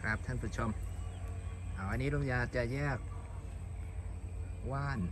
นะครับท่านผู้ชมอันนี้ลุงยาจะแยกว่าน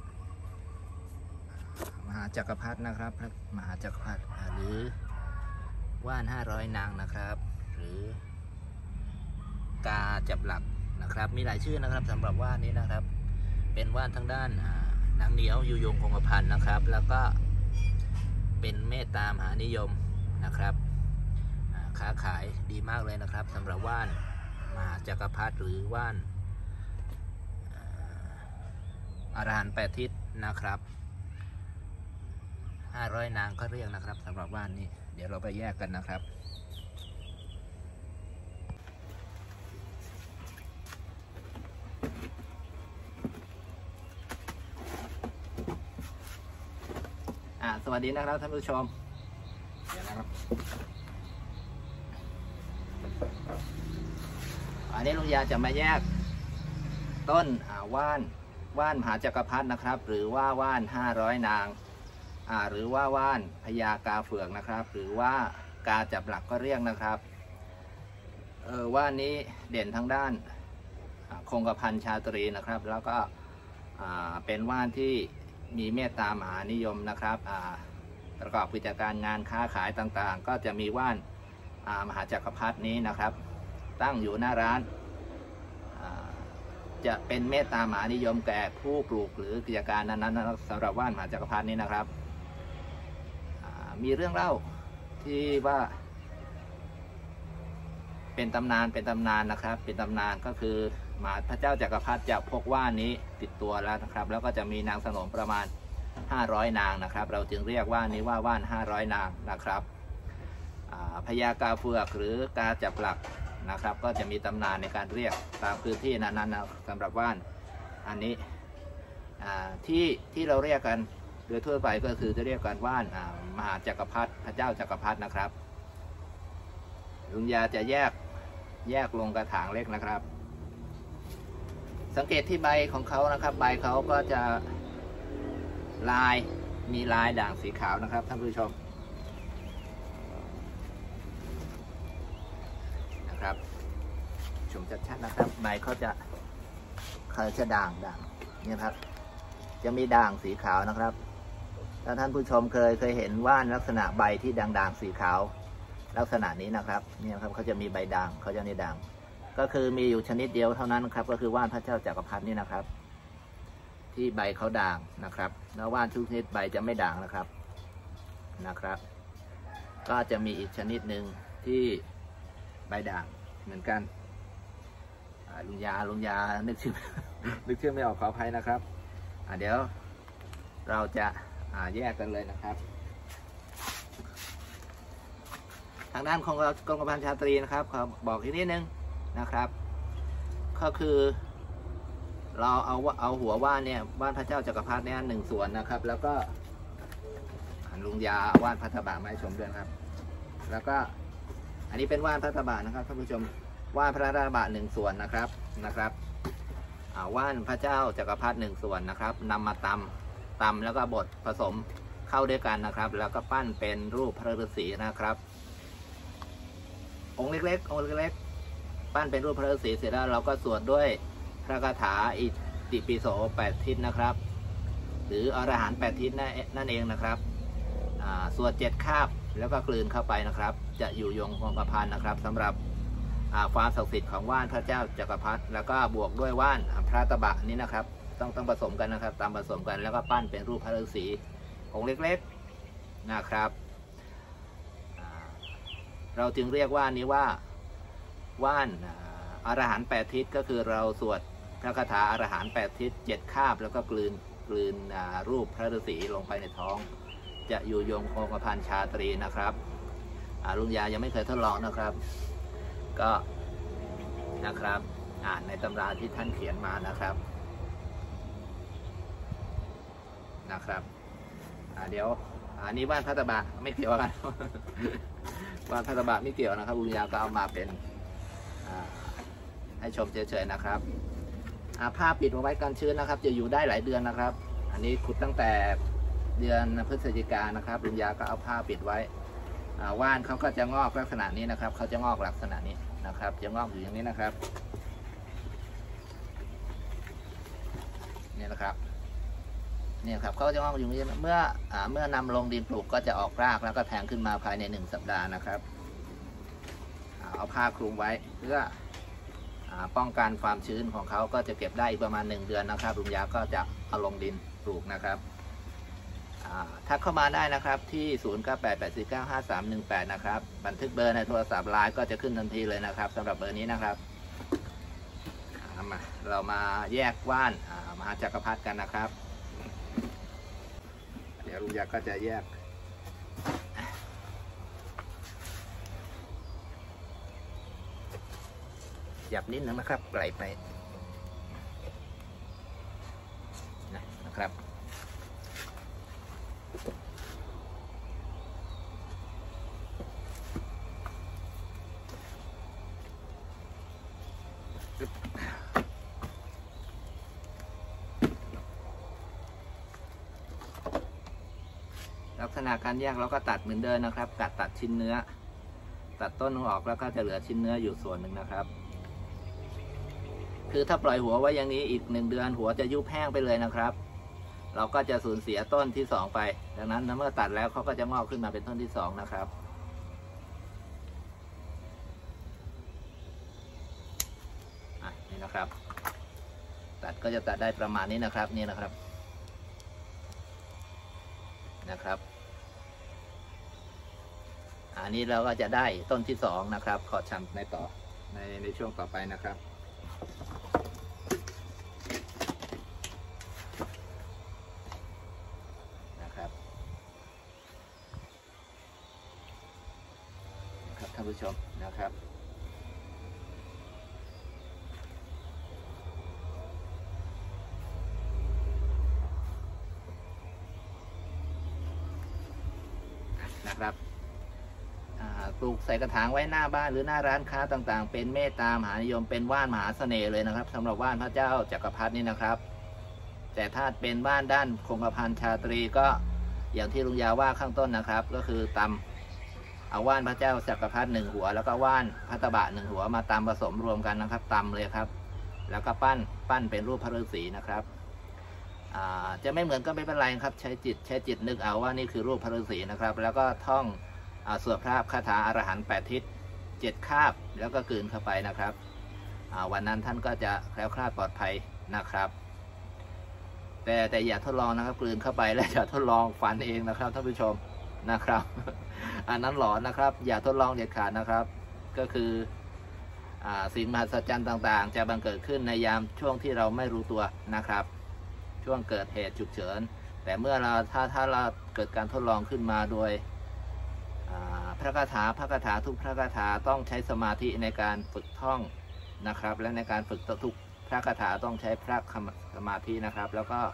มหาจักรพรรดินะครับมหาจักรพรรดิหรือว่าน500 นางนะครับหรือกาจับหลักนะครับมีหลายชื่อนะครับสำหรับว่านนี้นะครับเป็นว่านทั้งด้านหนังเหนียวยุยงคงกระพันนะครับแล้วก็เป็นเมตตามหานิยมนะครับค้าขายดีมากเลยนะครับสำหรับว่านมหาจักรพรรดิหรือว่านอรหันต์8 ทิศนะครับ500 นางก็เรียกนะครับสำหรับว่านนี้เดี๋ยวเราไปแยกกันนะครับสวัสดีนะครับท่านผู้ชมเดี๋ยวนะครับอันนี้ลุงยาจะมาแยกต้นว่านมหาจักรพรรดินะครับหรือว่าว่าน500 นางหรือว่าว่านพญากาเฟือกนะครับหรือว่ากาจับหลักก็เรียกนะครับว่านนี้เด่นทั้งด้านคงกระพันชาตรีนะครับแล้วก็เป็นว่านที่มีเมตตามหานิยมนะครับประกอบกิจการงานค้าขายต่างๆก็จะมีว่านมหาจักรพรรดินี้นะครับตั้งอยู่หน้าร้านจะเป็นเมตตามหานิยมแก่ผู้ปลูกหรือกิจการนั้นๆสำหรับว่านมหาจักรพรรดินี้นะครับมีเรื่องเล่าที่ว่าเป็นตำนานนะครับเป็นตำนานก็คือพระเจ้าจักรพรรดิจะพกว่านนี้ติดตัวแล้วนะครับแล้วก็จะมีนางสนมประมาณ500 นางนะครับเราจึงเรียกว่านนี้ว่าว่าน500 นางนะครับพญากาเฟือกหรือกาจับหลักนะครับก็จะมีตำนานในการเรียกตามพื้นที่นั้นนะสำหรับว่านอันนี้ที่เราเรียกกันโดยทั่วไปก็คือจะเรียกกันว่านมหาจักรพรรดิพระเจ้าจักรพรรดินะครับลุงยาจะแยกลงกระถางเล็กนะครับสังเกตที่ใบของเขานะครับใบเขาก็จะมีลายด่างสีขาวนะครับท่านผู้ชมนะครับชมชัดๆนะครับใบเขาจะด่างนี่ครับจะมีด่างสีขาวนะครับถ้าท่านผู้ชมเคยเห็นว่านลักษณะใบที่ด่างสีขาวลักษณะนี้นะครับนี่ครับเขาจะมีใบด่างเขาจะนี่ด่างก็คือมีอยู่ชนิดเดียวเท่านั้นครับก็คือว่านพระเจ้าจักรพรรดินี่นะครับที่ใบเขาด่างนะครับแล้วว่านทุกชนิดใบจะไม่ด่างนะครับก็จะมีอีกชนิดหนึ่งที่ใบด่างเหมือนกันลุงยานึกชื่อไม่ออกขออภัยนะครับเดี๋ยวเราจะแยกกันเลยนะครับทางด้านของกรมพันชาตรีนะครับขอบอกทีนิดนึงนะครับก็คือเราเอาหัวว่านเนี่ยว่านพระเจ้าจักรพรรดิเนี่ย1 ส่วนนะครับแล้วก็ลุงยาว่านพัทบะมาให้ชมด้วยครับแล้วก็อันนี้เป็นว่านพัทบะนะครับท่านผู้ชมว่านพระราชบะ1 ส่วนนะครับว่านพระเจ้าจักรพรรดิ1 ส่วนนะครับนำมาตำแล้วก็บดผสมเข้าด้วยกันนะครับแล้วก็ปั้นเป็นรูปพระฤาษีนะครับองค์เล็กปั้นเป็นรูปพระฤาษีเสร็จแล้วเราก็สวดด้วยพระคาถาอิติปิโส8 ทิศนะครับหรืออรหันต์8 ทิศนั่นเองนะครับสวด7 คาบแล้วก็กลืนเข้าไปนะครับจะอยู่ยงคงกระพันนะครับสำหรับความศักดิ์สิทธิ์ของว่านพระเจ้าจักรพรรดิแล้วก็บวกด้วยว่านพระตบะนี้นะครับต้องผสมกันนะครับผสมกันแล้วก็ปั้นเป็นรูปพระฤาษีองค์เล็กๆนะครับเราจึงเรียกว่านนี้ว่าว่านอรหันต์8 ทิศก็คือเราสวดพระคาถาอรหันต์8 ทิศ7 คาบแล้วก็กลืนรูปพระฤาษีลงไปในท้องจะอยู่ยงคงกระพันชาตรีนะครับลุงยายังไม่เคยทดลองนะครับก็นะครับอ่านในตำราที่ท่านเขียนมานะครับเดี๋ยวอันนี้ว่านพัทบะไม่เกี่ยวกันว่านพัทบะไม่เกี่ยวนะครับลุงยาก็เอามาเป็นให้ชมเฉยๆนะครับผ้าปิดเอาไว้กันชื้นนะครับจะอยู่ได้หลายเดือนนะครับอันนี้ขุดตั้งแต่เดือนพฤศจิกายนนะครับลุงยาก็เอาผ้าปิดไว้ว่านเขาก็จะงอกลักษณะนี้นะครับเขาจะงอกลักษณะนี้นะครับจะงอกอยู่อย่างนี้นะครับนี่นะครับเนี่ยครับเขาจะงอกอยู่อย่างนี้เมื่อนำลงดินปลูกก็จะออกรากแล้วก็แทงขึ้นมาภายใน1 สัปดาห์นะครับเอาผ้าคลุมไว้เพื่อป้องกันความชื้นของเขาก็จะเก็บได้ประมาณ1 เดือนนะครับลุงยาก็จะเอาลงดินปลูกนะครับทักเข้ามาได้นะครับที่ 0988495318 นะครับบันทึกเบอร์ในโทรศัพท์ไลน์ก็จะขึ้นทันทีเลยนะครับสำหรับเบอร์นี้นะครับเรามาแยกว่านมหาจักรพรรดิกันนะครับเดี๋ยวลุงยาก็จะแยกหยับนิดนึงนะครับไกลไปนะครับลักษณะการแยกเราก็ตัดเหมือนเดิมนะครับตัดชิ้นเนื้อตัดต้นออกแล้วก็จะเหลือชิ้นเนื้ออยู่ส่วนหนึ่งนะครับคือถ้าปล่อยหัวไว้อย่างนี้อีก1 เดือนหัวจะยุบแห้งไปเลยนะครับเราก็จะสูญเสียต้นที่2ไปดังนั้นเมื่อตัดแล้วเขาก็จะงอกขึ้นมาเป็นต้นที่2นะครับนี่นะครับตัดก็จะตัดได้ประมาณนี้นะครับนี่นะครับอันนี้เราก็จะได้ต้นที่2นะครับขอชำในช่วงต่อไปนะครับท่านผู้ชมนะครับปลูกใส่กระถางไว้หน้าบ้านหรือหน้าร้านค้าต่างๆเป็นเมตตามหานิยมเป็นว่านมหาเสน่ห์เลยนะครับสำหรับว่านพระเจ้าจักรพรรดินี่นะครับแต่ถ้าเป็นว่านด้านคงกระพันชาตรีก็อย่างที่ลุงยาว่าข้างต้นนะครับก็คือตำเอาว่านพระเจ้าจักรพรรดิ1 หัวแล้วก็ว่านพัตบะ1 หัวมาตำผสมรวมกันนะครับตำเลยครับแล้วก็ปั้นเป็นรูปพระฤาษีนะครับจะไม่เหมือนก็ไม่เป็นไรครับใช้จิตนึกเอาว่านี่คือรูปพระฤาษีนะครับแล้วก็ท่องสวดพระคาถาอรหันต์8 ทิศ 7 คาบแล้วก็กลืนเข้าไปนะครับวันนั้นท่านก็จะแคล้วคลาดปลอดภัยนะครับแต่อย่าทดลองนะครับกลืนเข้าไปแล้วอย่าทดลองฝันเองนะครับท่านผู้ชมนะครับอันนั้นหลอนนะครับอย่าทดลองเด็ดขาดนะครับก็คือสิ่งมหัศจรรย์ต่างๆจะบังเกิดขึ้นในยามช่วงที่เราไม่รู้ตัวนะครับช่วงเกิดเหตุฉุกเฉินแต่เมื่อถ้าเราเกิดการทดลองขึ้นมาโดยพระคาถาทุกพระคาถาต้องใช้สมาธิในการฝึกท่องนะครับและในการฝึกทุกพระคาถาต้องใช้พระสมาธินะครับแล้วก็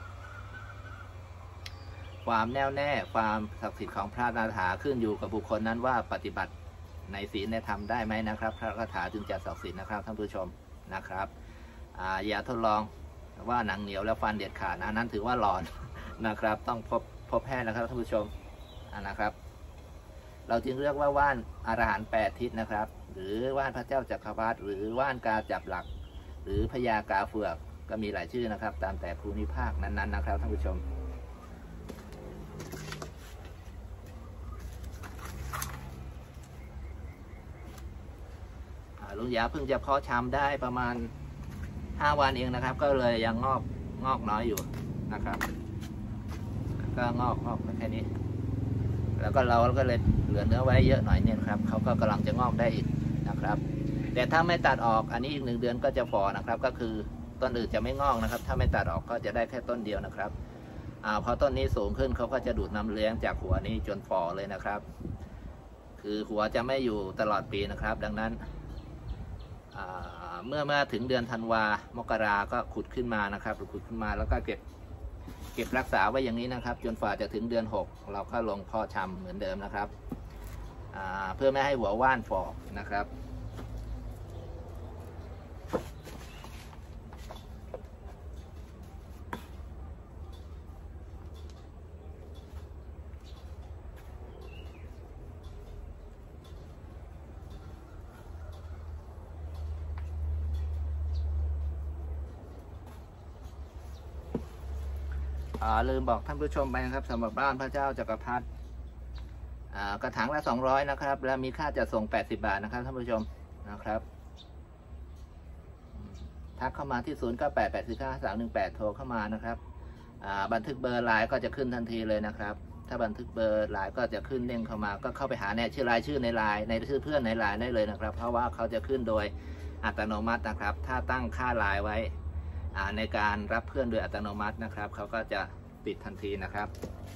ความแน่วแน่ความศักดิ์สิทธิ์ของพระคาถาขึ้นอยู่กับบุคคลนั้นว่าปฏิบัติในศีลในธรรมได้ไหมนะครับพระคาถาจึงจะศักดิ์สิทธิ์นะครับท่านผู้ชมนะครับอย่าทดลองว่าหนังเหนียวแล้วฟันเด็ดขาดนั้นถือว่าหลอนนะครับต้องพบแพทย์นะครับท่านผู้ชมนะครับเราจึงเรียกว่าว่านอรหันต์8 ทิศนะครับหรือว่านพระเจ้าจักรพรรดิหรือว่านกาจับหลักหรือพญากาเฟือกก็มีหลายชื่อนะครับตามแต่ภูมิภาคนั้นๆนะครับท่านผู้ชมลุงยาเพิ่งจะเพาะชำได้ประมาณ5 วันเองนะครับก็เลยยังงอกน้อยอยู่นะครับก็งอกแค่นี้แล้วก็เราก็เลยเหลือเนื้อไว้เยอะหน่อยเนี่ยครับเขาก็กำลังจะงอกได้อีกนะครับแต่ถ้าไม่ตัดออกอันนี้อีก1 เดือนก็จะฝ่อนะครับก็คือต้นอื่นจะไม่งอกนะครับถ้าไม่ตัดออกก็จะได้แค่ต้นเดียวนะครับพอต้นนี้สูงขึ้นเขาก็จะดูดน้ำเลี้ยงจากหัวนี้จนฝ่อเลยนะครับคือหัวจะไม่อยู่ตลอดปีนะครับดังนั้นเมื่อถึงเดือนธันวามกราก็ขุดขึ้นมานะครับขุดขึ้นมาแล้วก็เก็บรักษาไว้อย่างนี้นะครับจนฝ่าจะถึงเดือน 6เราก็ลงเพาะชำเหมือนเดิมนะครับเพื่อไม่ให้หัวว่านฝ่อนะครับลืมบอกท่านผู้ชมไปนะครับสำหรับบ้านพระเจ้าจักรพรรดิกระถางละ200นะครับแล้วมีค่าจัดส่ง80 บาทนะครับท่านผู้ชมนะครับทักเข้ามาที่0988455318โทรเข้ามานะครับบันทึกเบอร์ไลน์ก็จะขึ้นทันทีเลยนะครับถ้าบันทึกเบอร์ไลน์ก็จะขึ้นเด้งเข้ามาก็เข้าไปหาชื่อรายชื่อในไลน์ในชื่อเพื่อนในไลน์ได้เลยนะครับเพราะว่าเขาจะขึ้นโดยอัตโนมัตินะครับถ้าตั้งค่าไลน์ไว้ในการรับเพื่อนโดยอัตโนมัตินะครับเขาก็จะปิดทันทีนะครับ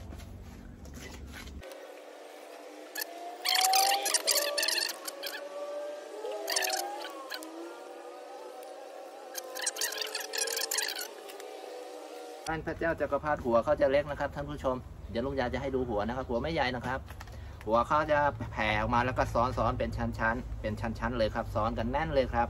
บ้านพระเจ้าจักรพรรดิหัวเขาจะเล็กนะครับท่านผู้ชมเดี๋ยวลุงยาจะให้ดูหัวนะครับหัวไม่ใหญ่นะครับหัวเขาจะแผ่ออกมาแล้วก็ซ้อนเป็นชั้นๆเป็นชั้นๆเลยครับซ้อนกันแน่นเลยครับ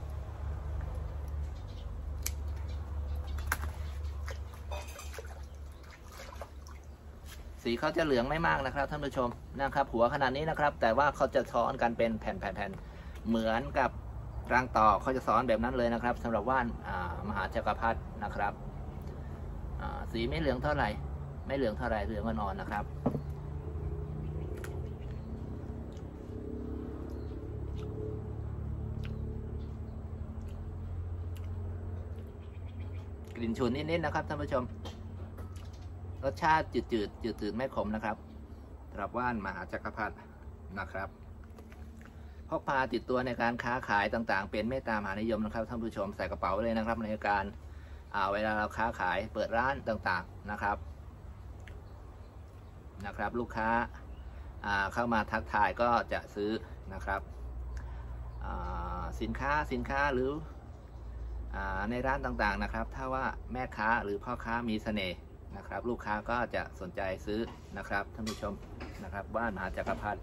สีเขาจะเหลืองไม่มากนะครับท่านผู้ชมนะครับหัวขนาดนี้นะครับแต่ว่าเขาจะซ้อนกันเป็นแผ่นๆเหมือนกับรังต่อเขาจะซ้อนแบบนั้นเลยนะครับสำหรับว่านมหาจักรพรรดินะครับสีไม่เหลืองเท่าไหร่ไม่เหลืองเท่าไหร่เหลืองอ่อนๆนะครับกลิ่นฉุนนิดๆนะครับท่านผู้ชมรสชาติจืดไม่ขมนะครับสำหรับว่านมหาจักรพรรดินะครับพกพาติดตัวในการค้าขายต่างๆเป็นเมตตามหานิยมนะครับท่านผู้ชมใส่กระเป๋าเลยนะครับในการเวลาเราค้าขายเปิดร้านต่างๆนะครับลูกค้าเข้ามาทักทายก็จะซื้อนะครับสินค้าหรือในร้านต่างๆนะครับถ้าว่าแม่ค้าหรือพ่อค้ามีเสน่ห์นะครับลูกค้าก็จะสนใจซื้อนะครับท่านผู้ชมนะครับว่านมหาจักรพรรดิ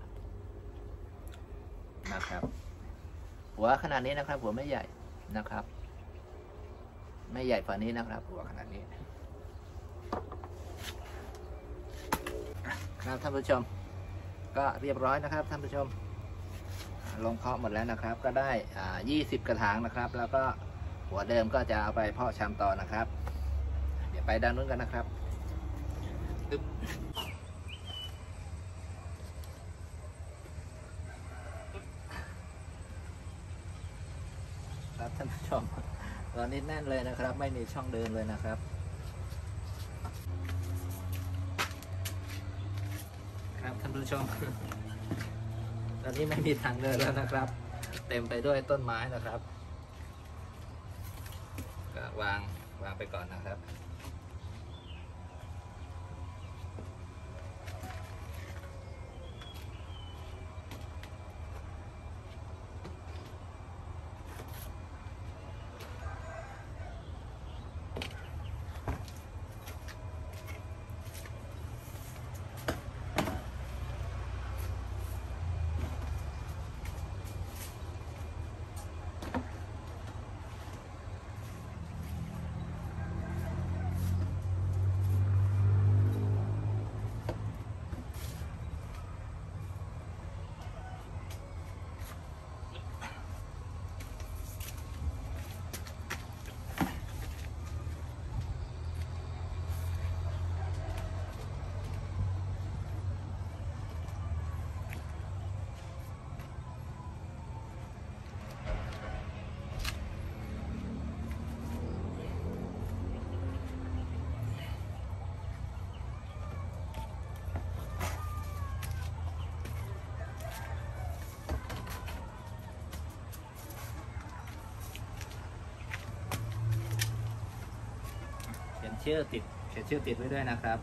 นะครับหัวขนาดนี้นะครับหัวไม่ใหญ่นะครับไม่ใหญ่กว่านี้นะครับหัวขนาดนี้ครับท่านผู้ชมก็เรียบร้อยนะครับท่านผู้ชมลงเพาะหมดแล้วนะครับก็ได้20 กระถางนะครับแล้วก็หัวเดิมก็จะเอาไปเพาะชำต่อนะครับเดี๋ยวไปด้านนู้นกันนะครับครับท่านผู้ชมตอนนี้แน่นเลยนะครับไม่มีช่องเดินเลยนะครับครับท่านผู้ชมตอนนี้ไม่มีทางเดินแล้วนะครับเต็มไปด้วยต้นไม้นะครับก็วางไปก่อนนะครับเขียนชื่อติดไว้ด้วยนะครับ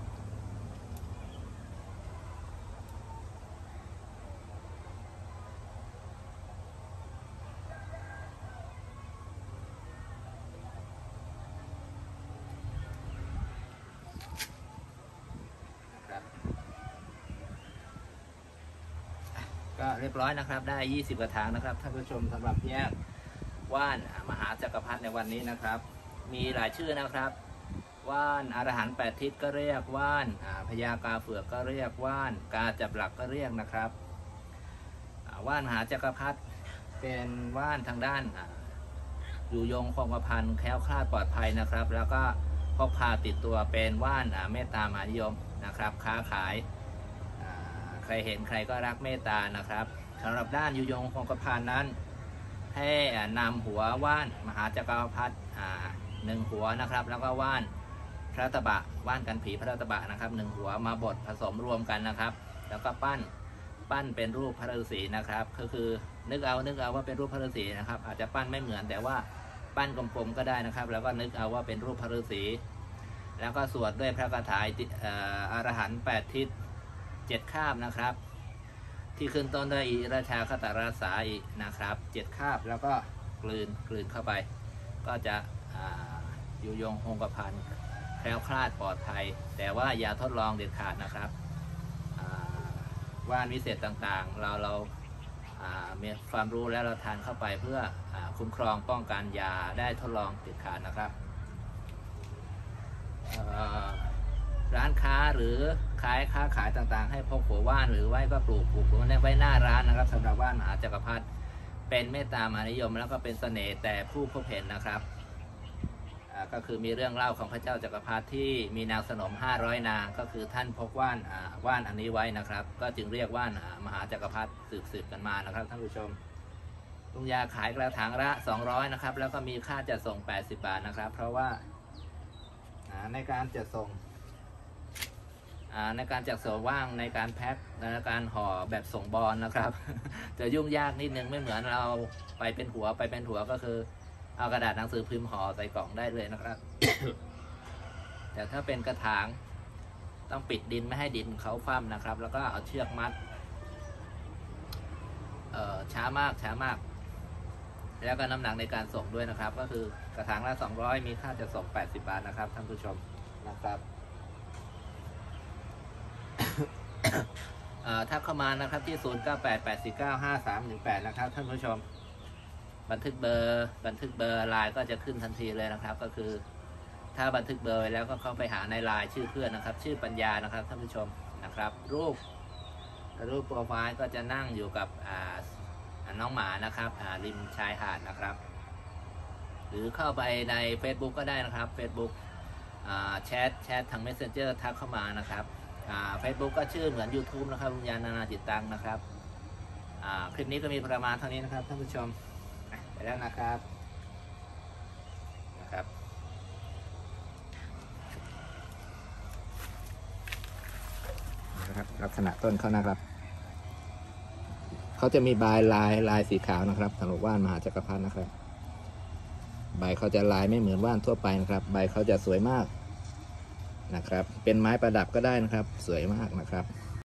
ก็เรียบร้อยนะครับได้20 กระถางนะครับท่านผู้ชมสำหรับแยกว่านมหาจักรพรรดิในวันนี้นะครับมีหลายชื่อนะครับว่านอรหันต์8 ทิศก็เรียกว่านพญากาเฟือกก็เรียกว่านกาจับหลักก็เรียกนะครับว่านมหาจักรพรรดิเป็นว่านทางด้านอยู่ยงคงกระพันแคล้วคลาดปลอดภัยนะครับแล้วก็พกพาติดตัวเป็นว่านเมตตามหานิยมนะครับค้าขายใครเห็นใครก็รักเมตตานะครับสำหรับด้านยุยงคงกระพันนั้นให้นำหัวว่านมหาจักรพรรดิ1 หัวนะครับแล้วก็ว่านพระตบะว่านกันผีพระตบะนะครับ1 หัวมาบดผสมรวมกันนะครับแล้วก็ปั้นเป็นรูปพระฤาษีนะครับก็คือนึกเอาว่าเป็นรูปพระฤาษีนะครับอาจจะปั้นไม่เหมือนแต่ว่าปั้นกลมๆก็ได้นะครับแล้วก็นึกเอาว่าเป็นรูปพระฤาษีแล้วก็สวดด้วยพระคาถาอรหันต์8 ทิศ 7 คาบนะครับที่ขึ้นต้นด้วยอิราชาคตาราสาอีกนะครับ7 คาบแล้วก็กลืนเข้าไปก็จะยุยงคงกระพันแคล้วคลาดปลอดภัยแต่ว่าอย่าทดลองเด็ดขาดนะครับว่านวิเศษต่างๆเรามีความรู้แล้วเราทานเข้าไปเพื่อคุ้มครองป้องกันอย่าได้ทดลองเด็ดขาดนะครับร้านค้าหรือค้าขายต่างๆให้พกหัวว่านหรือไว้ก็ปลูกไว้หน้าร้านนะครับสำหรับว่านมหาจักรพรรดิเป็นเมตตามหานิยมแล้วก็เป็นเสน่ห์แต่ผู้พบเห็นนะครับก็คือมีเรื่องเล่าของพระเจ้าจักรพรรดิที่มีนางสนม500 นางก็คือท่านพกว่านอันนี้ไว้นะครับก็จึงเรียกว่านมหาจักรพรรดิสืบกันมานะครับท่านผู้ชมลุงยาขายกระถางละ200นะครับแล้วก็มีค่าจัดส่ง80 บาทนะครับเพราะว่าในการจัดส่งว่างในการแพ็คในการห่อแบบส่งบอลนะครับ จะยุ่งยากนิดนึงไม่เหมือนเราไปเป็นหัวก็คือเอากระดาษหนังสือพิมพ์ห่อใส่กล่องได้เลยนะครับ แต่ถ้าเป็นกระถางต้องปิดดินไม่ให้ดินเขาคว่ำนะครับแล้วก็เอาเชือกมัดช้ามากแล้วก็น้ำหนักในการส่งด้วยนะครับก็คือกระถางละ200มีค่าจะส่ง80 บาทนะครับท่านผู้ชมนะครับ ถ้าเข้ามานะครับที่0988495318นะครับท่านผู้ชมบันทึกเบอร์ไลน์ก็จะขึ้นทันทีเลยนะครับก็คือถ้าบันทึกเบอร์ไว้แล้วก็เข้าไปหาในไลน์ชื่อเพื่อนนะครับชื่อปัญญานะครับท่านผู้ชมนะครับรูปโปรไฟล์ก็จะนั่งอยู่กับน้องหมานะครับริมชายหาดนะครับหรือเข้าไปใน Facebook ก็ได้นะครับ Facebook แชททาง Messenger ทักเข้ามานะครับFacebook ก็ชื่อเหมือน YouTube นะครับลุงยานานาจิตตังนะครับคลิปนี้ก็มีประมาณเท่านี้นะครับท่านผู้ชมไปแล้วนะครับลักษณะต้นเขานะครับเขาจะมีใบลายสีขาวนะครับสำหรับว่านมหาจักรพรรดินะครับใบเขาจะลายไม่เหมือนว่านทั่วไปนะครับใบเขาจะสวยมากนะครับเป็นไม้ประดับก็ได้นะครับสวยมากนะครับ